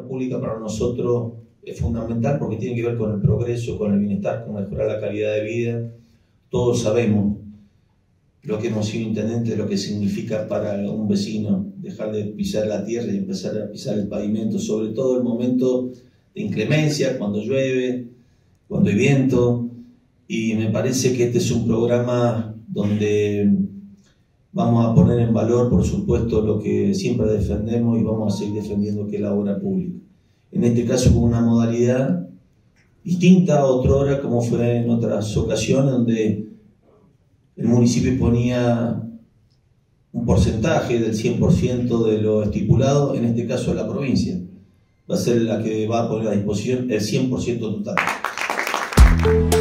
pública para nosotros es fundamental porque tiene que ver con el progreso, con el bienestar, con mejorar la calidad de vida. Todos sabemos lo que hemos sido intendentes, lo que significa para un vecino dejar de pisar la tierra y empezar a pisar el pavimento, sobre todo en momentos de inclemencia, cuando llueve, cuando hay viento. Y me parece que este es un programa donde vamos a poner en valor, por supuesto, lo que siempre defendemos y vamos a seguir defendiendo, que es la obra pública. En este caso con una modalidad distinta a otrora, como fue en otras ocasiones, donde el municipio ponía un porcentaje del 100% de lo estipulado. En este caso la provincia va a ser la que va a poner a disposición el 100% total.